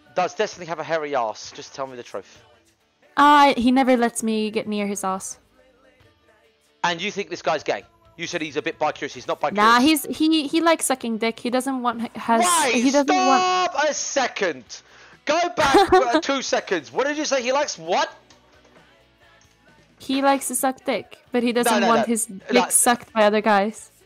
Does Destiny have a hairy ass? Just tell me the truth. He never lets me get near his ass. And you think this guy's gay? You said he's a bit bi-curious. He's not bi-curious. Nah, he likes sucking dick. He doesn't want Stop a second. Go back 2 seconds. What did you say? He likes what? He likes to suck dick, but he doesn't want his dick sucked by other guys.